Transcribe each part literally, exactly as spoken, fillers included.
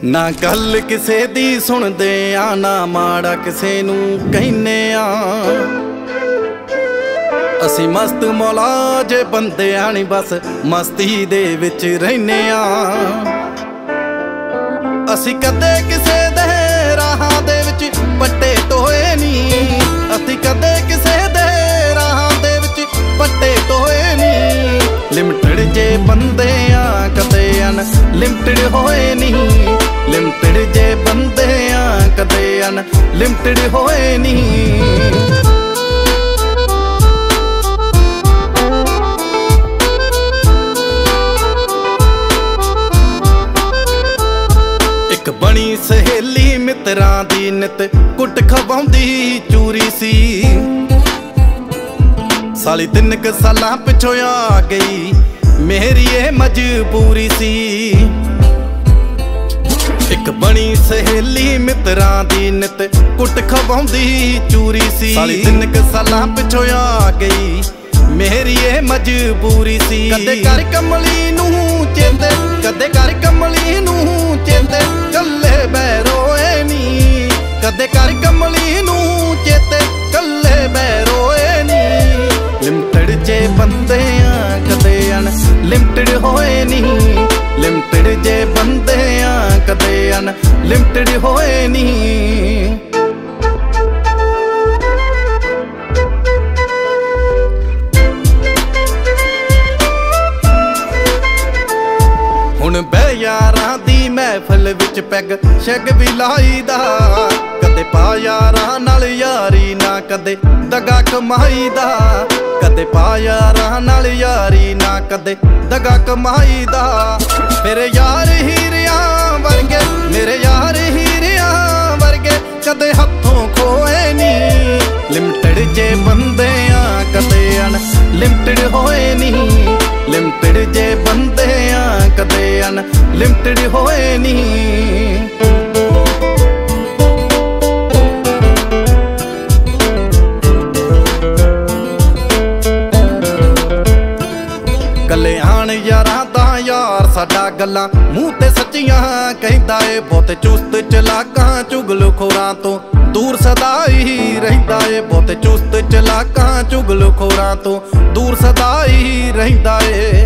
ना गल किसे दी सुनदे आ ना माड़ा किसे नू कहने आ। असी मस्त मौला जे बंदे आनी बस मस्ती दे विच रहने आ। असी कदे किसे दे राहां दे विच पट्टे टोए नी। असी कदे किसे दे राहां दे विच पट्टे टोए नी। लिमिटेड जे बंदे आ कदे अन लिमिटेड होए नी। लिमिटेड जे बंदे आ कदे अन लिमिटेड होए नी। एक बनी सहेली मित्रां दी नित कुट खवाउंदी चूरी सी। साली तिन क सालां पिछों आ गई मेरी ये मजबूरी सी। एक बनी सहेली मित्रां दी नित कुट खवाउंदी चूरी सी। साली तिन क सालां पिछों आ गई मेरी ये मजबूरी सी। कदे कर कमली नू चेते कदे कर कमली नू चेते कल्ले बैरोए नी। कदे कर कमली नू चेते कल्ले बैरोए नी। लिमिटेड जे बंदे आ कदे अन लिमिटेड होए नी। लिमिटेड जे बंदे आ कदे अन लिमिटेड होए नी। हुण बह यारां दी महफिल विच पैग शैग भी लाईदा। कदे पा यारां नाल यारी ना कदे दगा कमाई दा। कदे पा यारां नाल यारी ना कदे दगा कमाई दा। मेरे यार हीरियां वर्गे मेरे यार हीरियां वर्गे कदे हत्थों खोए नी। लिमिटेड जे बंदे आ कदे अन लिमिटेड होए नी। लिमिटेड जे बंदे आ कदे अन लिमिटेड होए नी। कल्याण यारां दा यार साडा गल्लां मूंह ते सच्चियां कहंदा ए। बहुते चुस्त चलाकां चुगलखोरां तो दूर सदा ही रहिंदा ए। बहुते चुस्त चलाकां चुगलखोरां तो दूर सदा ही रहिंदा ए।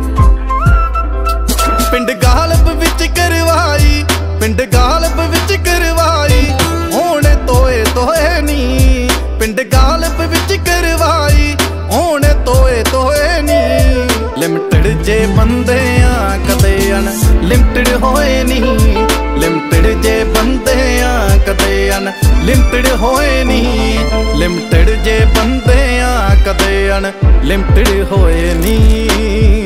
पिंड गालब विच करवाई पिंड गालब विच करवाई होने तोए तोए नी। पिंड गालब विच करवाई होने तोए तोए नी। लिमिटेड जे बंदे आ कदे अन लिमिटेड होए नी। लिमिटेड जे बंदे आ कदे अन लिमिटेड होए नी। लिमिटेड जे बंदे आ कदे अन लिमिटेड होए नी।